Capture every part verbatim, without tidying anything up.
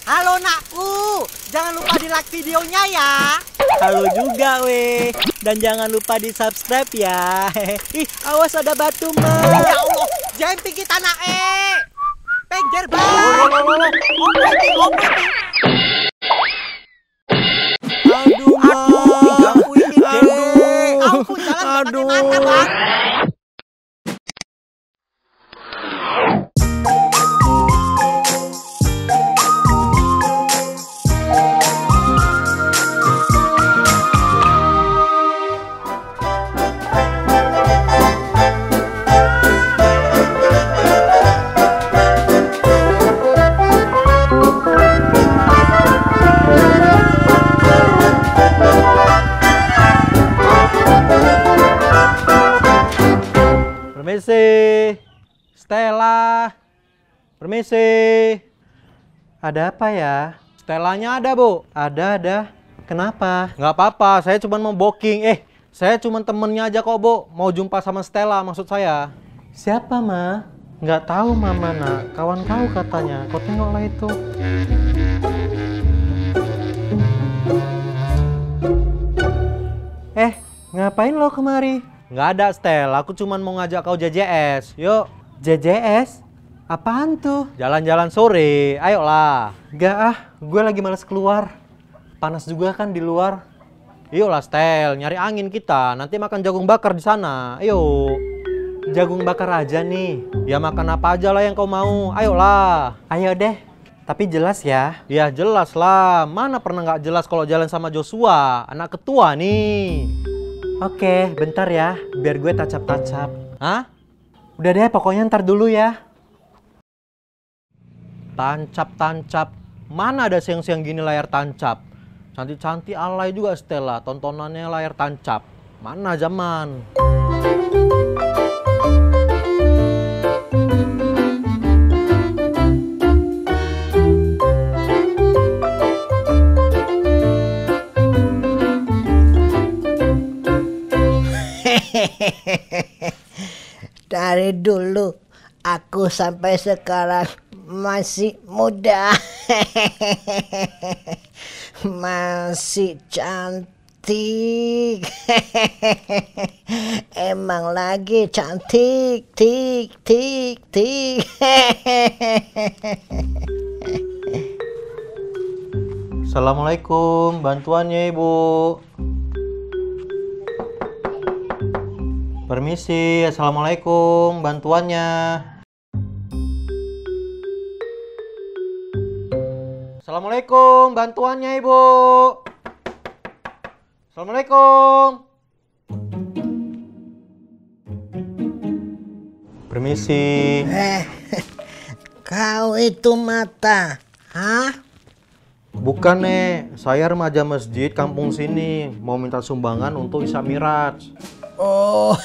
Halo nakku, jangan lupa di like videonya ya. Halo juga weh. Dan jangan lupa di subscribe ya. Ih, awas ada batu mah. Ya Allah, jangan pikir tanah eh. Pengger bang. Operating, operating. Aduh mah. Aku ini deh. Aku jalan pakai mata bang. Permisi, Stella. Permisi. Ada apa ya? Stellanya ada, Bu. Ada, ada. Kenapa? Nggak apa-apa, saya cuma mau booking. Eh, saya cuma temennya aja kok, Bu. Mau jumpa sama Stella, maksud saya. Siapa, Ma? Nggak tahu, Mama, nak. Kawan kau katanya. Kau tengoklah itu. Eh, ngapain lo kemari? Nggak ada, Stel. Aku cuma mau ngajak kau J J S. Yuk. J J S? Apaan tuh? Jalan-jalan sore. Ayolah. Nggak ah, gue lagi males keluar. Panas juga kan di luar. Yuklah, Stel. Nyari angin kita. Nanti makan jagung bakar di sana. Ayo. Jagung bakar aja nih. Ya makan apa aja lah yang kau mau. Ayolah. Ayo deh. Tapi jelas ya. Ya jelas lah. Mana pernah nggak jelas kalau jalan sama Joshua, anak ketua nih. Oke, bentar ya, biar gue tacap-tacap. Hah? Udah deh, pokoknya ntar dulu ya. Tancap-tancap. Mana ada siang-siang gini layar tancap? Cantik-cantik alay juga Stella, tontonannya layar tancap. Mana zaman? Dari dulu aku sampai sekarang masih muda. Masih cantik. Emang lagi cantik, tik, tik, tik. Assalamualaikum, bantuannya Ibu. Permisi, assalamualaikum, bantuannya. Assalamualaikum, bantuannya Ibu. Assalamualaikum. Permisi. Eh, kau itu Mata, hah? Bukan, Nek. Saya remaja masjid kampung sini. Mau minta sumbangan untuk Isya Miraj. Oh,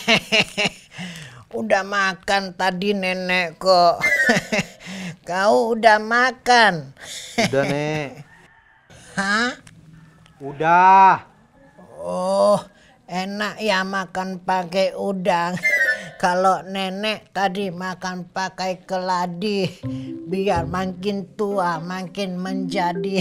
udah makan tadi nenek kok. Kau udah makan? Udah, Nek. Hah? Udah. Oh, enak ya makan pakai udang. Kalau nenek tadi makan pakai keladi, biar makin tua makin menjadi.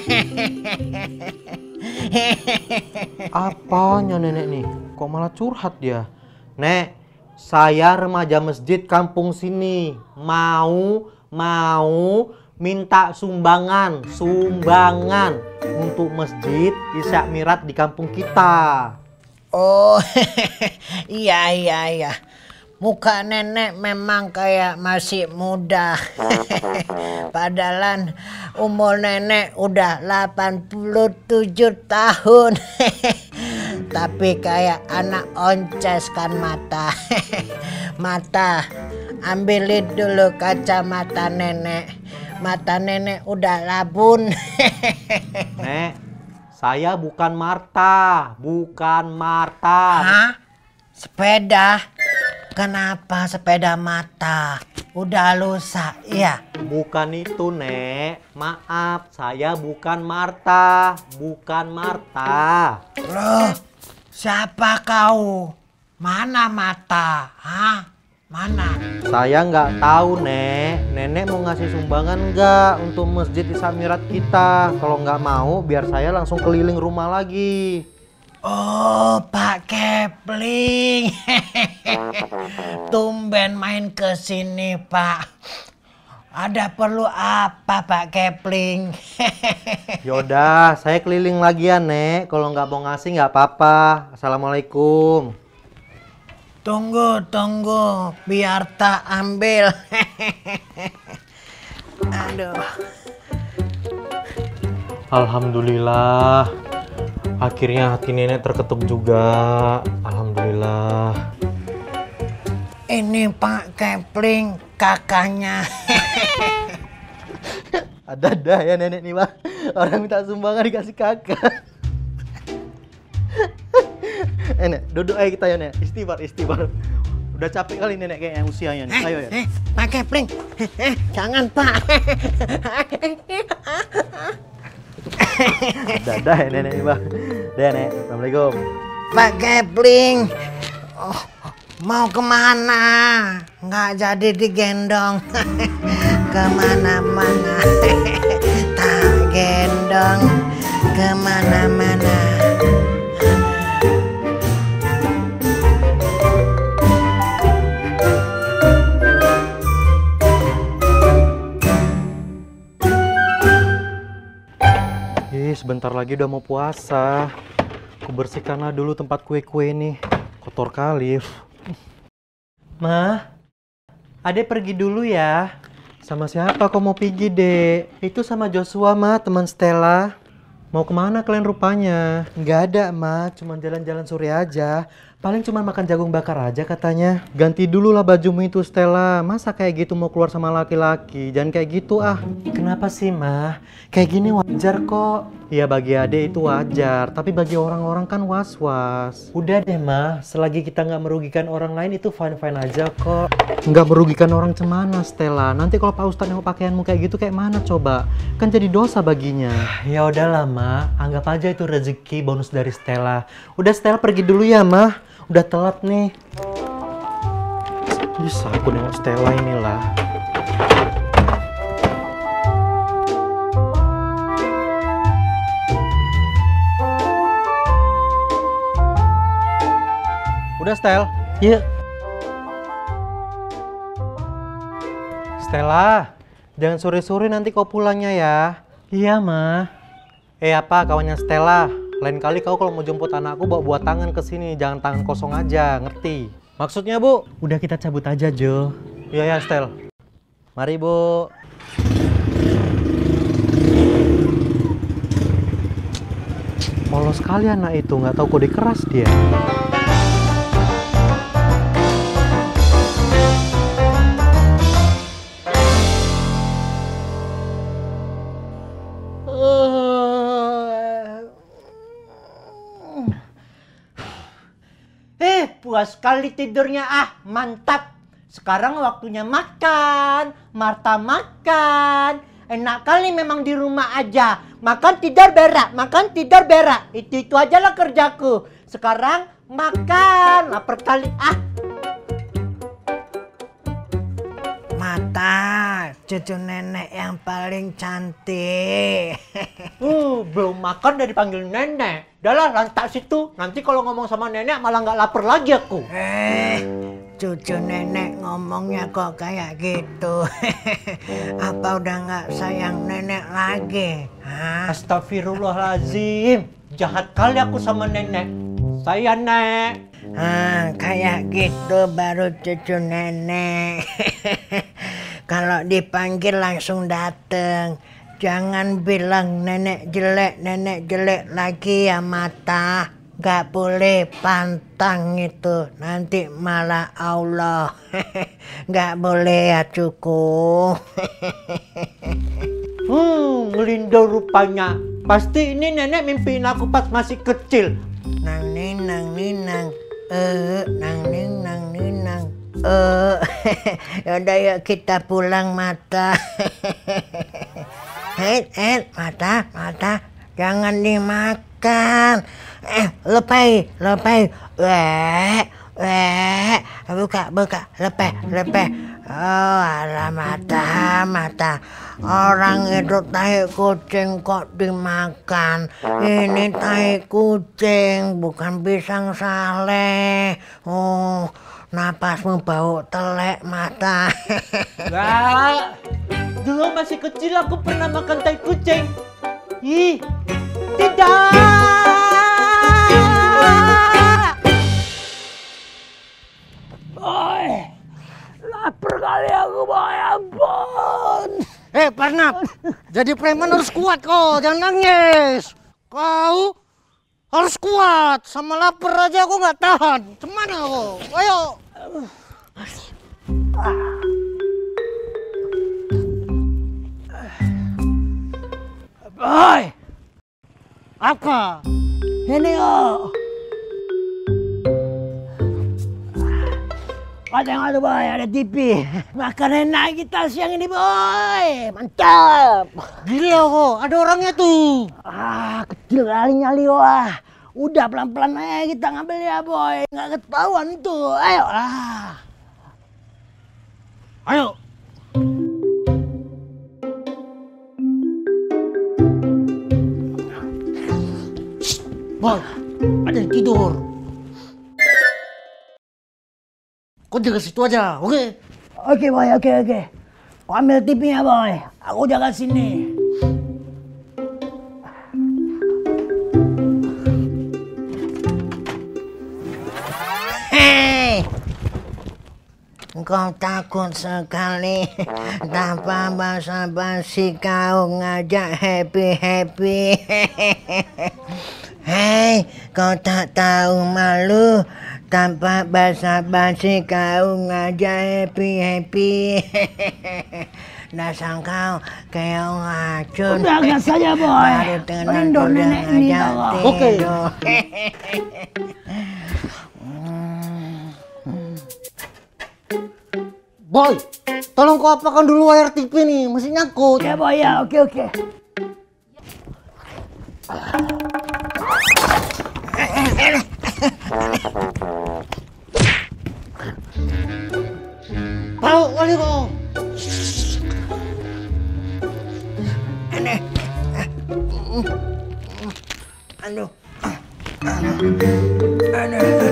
Apanya nenek nih? Kok malah curhat dia? Nek, saya remaja masjid kampung sini. Mau, mau minta sumbangan, sumbangan untuk masjid Isya Miraj di kampung kita. Oh, iya iya iya. Muka nenek memang kayak masih muda. Padahal umur nenek udah delapan puluh tujuh tahun. Tapi kayak anak onces kan Mata. Mata, ambilin dulu kacamata nenek. Mata nenek udah labun. Nek, saya bukan Marta, bukan Marta. Hah? Sepeda? Kenapa sepeda Mata? Udah lusa, iya? Bukan itu, Nek. Maaf, saya bukan Marta, bukan Marta. Loh, siapa kau? Mana Mata? Hah? Mana? Saya nggak tahu, Nek. Nenek mau ngasih sumbangan nggak untuk masjid Isamirat kita? Kalau nggak mau, biar saya langsung keliling rumah lagi. Oh, Pak Kepling. Tumben main ke sini, Pak. Ada perlu apa, Pak Kepling? Yaudah, saya keliling lagi ya, Nek. Kalau nggak mau ngasih nggak apa-apa. Assalamualaikum. Tunggu, tunggu. Biar tak ambil. Aduh. Alhamdulillah. Akhirnya hati nenek terketuk juga. Alhamdulillah. Ini Pak Kepling, kakaknya. Ada-ada ya nenek nih, Pak. Orang minta sumbangan dikasih kakak. Eh, Nek, duduk aja kita ya, Nek. Istighfar, istighfar. Udah capek kali nenek kayaknya usianya nih. Ayo ya. Eh, Pak Kepling. Eh, jangan, Pak. Dadah ya nenek nih, Pak. Dah, Nek. Assalamualaikum. Pak Kepling. Oh, mau kemana? Nggak jadi digendong. Kemana-mana. Tak gendong. Kemana-mana. Ih, sebentar lagi udah mau puasa. Aku bersihkanlah dulu tempat kue-kue nih. Kotor kali. Ma, Adek pergi dulu ya. Sama siapa kau mau pergi, Dek? Itu sama Joshua, Ma, teman Stella. Mau kemana kalian rupanya? Nggak ada, Ma. Cuma jalan-jalan sore aja. Paling cuma makan jagung bakar aja katanya. Ganti dulu lah bajumu itu, Stella. Masa kayak gitu mau keluar sama laki-laki? Jangan kayak gitu ah. Kenapa sih, Ma? Kayak gini wajar kok. Iya, bagi Ade itu wajar. Tapi bagi orang-orang kan was-was. Udah deh, Ma. Selagi kita nggak merugikan orang lain itu fine-fine aja kok. Nggak merugikan orang cemana, Stella. Nanti kalau Pak Ustadz nengok pakaianmu kayak gitu kayak mana coba? Kan jadi dosa baginya. Ya udahlah, Ma. Anggap aja itu rezeki bonus dari Stella. Udah, Stella pergi dulu ya, Ma. Udah telat nih. Bisa aku nengok Stella inilah. Udah, Stel. Iya. Stella, jangan sore-sore nanti kau pulangnya ya. Iya, Ma. Eh, apa kawannya Stella? Lain kali kau kalau mau jemput anakku bawa buat tangan ke sini, jangan tangan kosong aja, ngerti? Maksudnya, Bu? Udah kita cabut aja, Jo. Iya ya, Stel. Mari, Bu. Polos sekali anak itu, nggak tahu kode keras dia. Puas sekali tidurnya, ah mantap. Sekarang waktunya makan. Marta makan. Enak kali memang di rumah aja. Makan tidur berak, makan tidur berak. Itu-itu aja lah kerjaku. Sekarang makan. Lapar kali, ah. Mata, cucu nenek yang paling cantik. uh, belum makan udah dipanggil nenek. Udahlah, lantak situ. Nanti kalau ngomong sama nenek malah nggak lapar lagi aku. Eh, cucu nenek ngomongnya kok kayak gitu. Apa udah nggak sayang nenek lagi? Hah? Astagfirullahaladzim. Jahat kali aku sama nenek. Saya Nek. Ah, kayak gitu baru cucu nenek. Kalau dipanggil langsung dateng. Jangan bilang nenek jelek, nenek jelek lagi ya Mata. Gak boleh pantang itu. Nanti malah Allah. Gak boleh ya cuku. Hmm, ngelindo rupanya. Pasti ini nenek mimpiin aku pas masih kecil. Nang ninang ninang. Eh, nang ninang ninang. Eh, yaudah yuk kita pulang Mata. Eh, eh, Mata, Mata, jangan dimakan. Eh, lepai, lepai. Eh, Eh, buka, buka, lepeh, lepeh. Oh, alah mata, mata. Orang itu tahi kucing kok dimakan. Ini tahi kucing, bukan pisang sale. Oh, napasmu bau telek mata. Wah, dulu masih kecil aku pernah makan tai kucing. Ih, tidak. Boy, lapar kali aku, boy, ampun. Eh, Parnap, jadi preman harus kuat kok, jangan nangis. Kau harus kuat, sama lapar aja aku nggak tahan. Cemana kau? Ayo. Boy, Apa? ini oh. Kau tengok tuh, boy, ada T V. Makan enak kita siang ini, boy. Mantap. Gila kok, ada orangnya tuh. Ah, kecil kali nyali, wah. Udah pelan-pelan aja kita ngambil ya, boy. Nggak ketahuan itu. Ayo lah. Ayo. Boy, ada yang tidur. Kau jaga situ aja, oke? Oke, boy, oke, oke. Kau ambil T V-nya, boy. Aku jaga sini. Hei! Kau takut sekali tanpa basa-basi kau ngajak happy-happy. Hei, kau tak tahu malu tanpa basa-basi kau ngajak happy-happy. Dasar kau kayak racun. Udah gas saja, boy. Baru tenang Melindungi udah nenek ini, ngajak tau. Oke. tidur. Boy, tolong kau apakan dulu wire T V nih, masih nyangkut. Ya, boy, ya. Oke, oke. Tahu kali kau. Aduh. Aduh.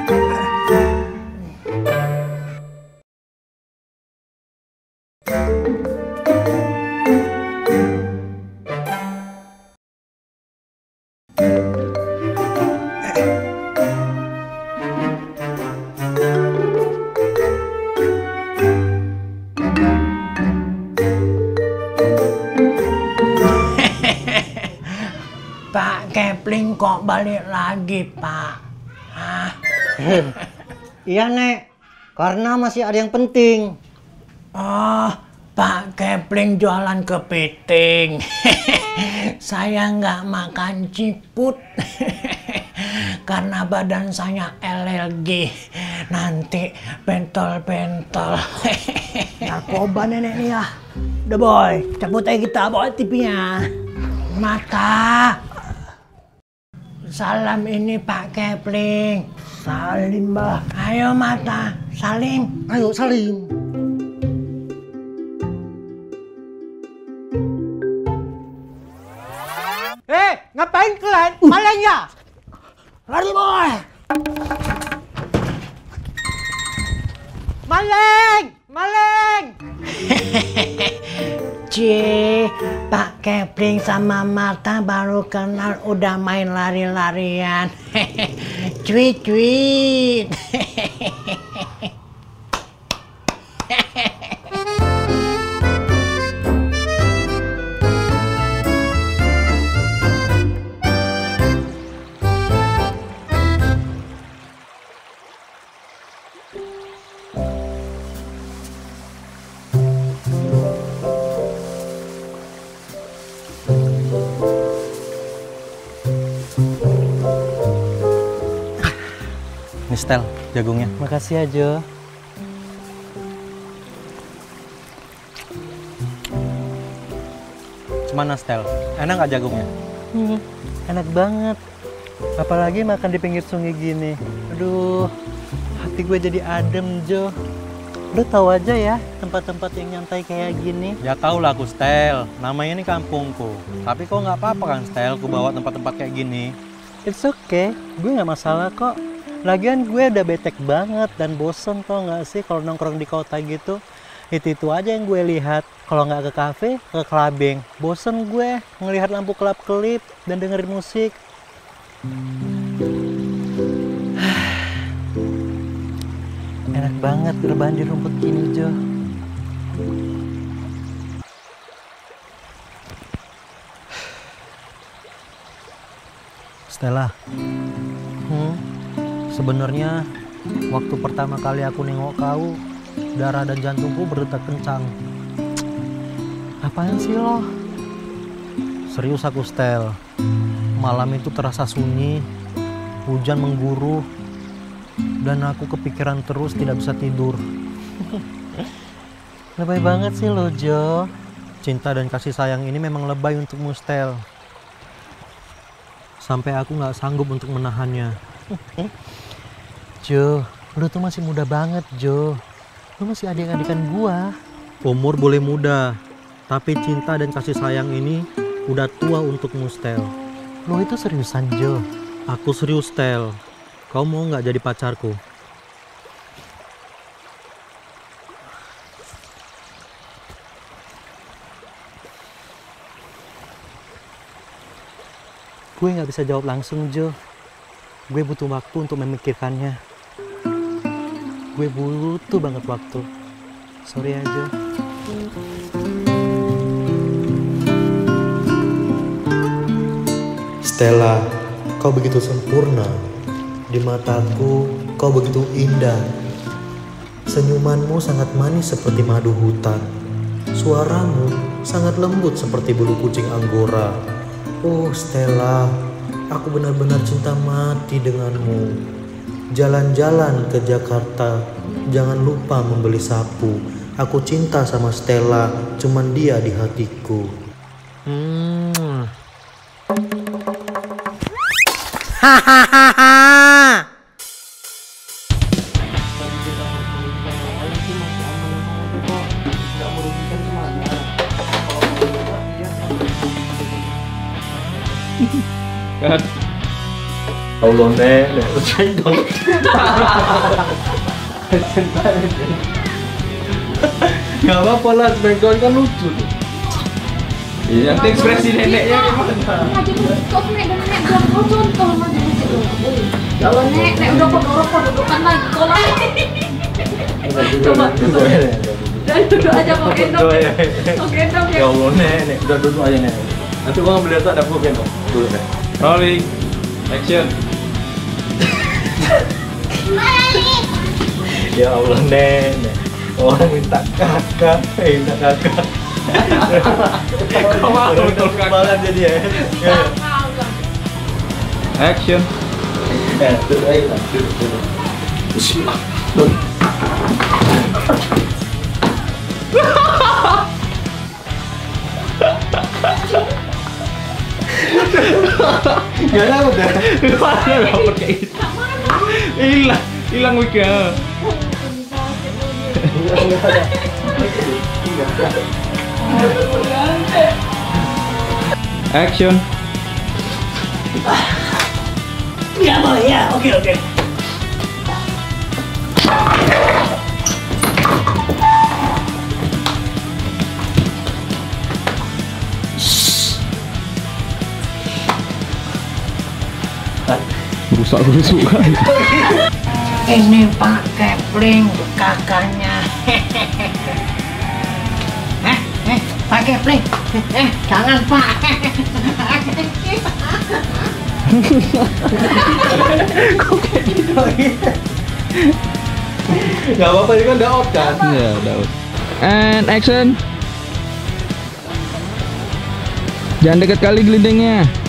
Pak Kepling kok balik lagi, Pak? Hah? Iya, Nek. Karena masih ada yang penting. Oh, Pak Kepling jualan kepiting. Saya nggak makan ciput. Karena badan saya alergi. Nanti pentol-pentol. Narkoba nenek nih ya. Udah, boy. Cabut aja kita, bawa T V-nya. Mata. Salam ini Pak Kepling. Salim, bah. Ayo Mata, salim. Ayo, salim. Eh, ngapain kalian? Malah ya? Lari, boy. Maleng! Maleng! Cie, Pak Kepling sama Marta baru kenal udah main lari-larian. Cuit, cuit. Nih Stel, jagungnya. Makasih ya, Jo. Gimana Stel? Enak nggak jagungnya? Hmm, enak banget. Apalagi makan di pinggir sungai gini. Aduh, hati gue jadi adem, Jo. Lu tahu aja ya tempat-tempat yang nyantai kayak gini. Ya tau lah aku, Stel. Namanya ini kampungku. Tapi kok nggak apa-apa kan, Stel? Ku bawa tempat-tempat kayak gini. It's okay, gue nggak masalah kok. Lagian gue udah betek banget dan bosen tau nggak sih kalau nongkrong di kota gitu. Itu-itu aja yang gue lihat. Kalau nggak ke kafe, ke clubbing. Bosen gue ngelihat lampu kelap-kelip dan dengerin musik. Enak banget rebahan di rumput gini, Jo. Stella, hmm, sebenarnya waktu pertama kali aku nengok kau, darah dan jantungku berdetak kencang. Apaan sih lo? Serius aku, Stel. Malam itu terasa sunyi, hujan mengguru, dan aku kepikiran terus tidak bisa tidur. Lebay banget sih lo, Jo. Cinta dan kasih sayang ini memang lebay untukmu, Stel. Sampai aku nggak sanggup untuk menahannya. Jo, lu tuh masih muda banget, Jo. Lu masih adik-adikan gua. Umur boleh muda, tapi cinta dan kasih sayang ini udah tua untukmu, Stel. Lu itu seriusan, Jo? Aku serius, Stel. Kau mau nggak jadi pacarku? Gue nggak bisa jawab langsung, Jo. Gue butuh waktu untuk memikirkannya. Gue butuh banget waktu. Sorry ya, Jo. Stella, kau begitu sempurna. Di mataku, kau begitu indah. Senyumanmu sangat manis seperti madu hutan. Suaramu sangat lembut seperti bulu kucing Anggora. Oh Stella, aku benar-benar cinta mati denganmu. Jalan-jalan ke Jakarta, jangan lupa membeli sapu. Aku cinta sama Stella, cuman dia di hatiku. Hmm. Hahaha. Kan Allah nek nek cendol nggak apa-apa lah, Smackdown kan lucu tuh. Iya, nanti ekspresi neneknya gimana? Kok nek nenek bilang kau contoh sama dia kalau nek nek udah kodorok kodokan lagi kalau coba coba dan duduk aja kok gendong kok gendong Ya Allah nek nek udah duduk aja nek. Nanti gua ngambil data ada gua gendong dulu nek. Rolling, action. Ya Allah nenek, orang minta kakak, eh, minta kakak. Kau mau betul banget jadi ya. Action. Eh, duduk aja lah, duduk, duduk. Gak ada udah. Mana dapat kayak gitu? Hilang, hilang wika. Action. Ya boleh ya, oke oke. Rusak rusuk kan. Ini Pak Kepling kakaknya. Eh, eh, Pak Kepling. Eh, jangan Pak. Kok kayak gitu? Gak apa-apa, ini kan udah out kan? Iya, udah out. And action. Jangan dekat kali gelindingnya.